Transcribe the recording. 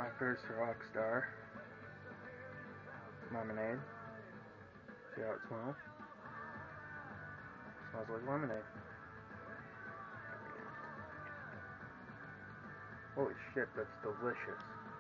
My first Rockstar lemonade. See how it smells? Smells like lemonade. Holy shit, that's delicious.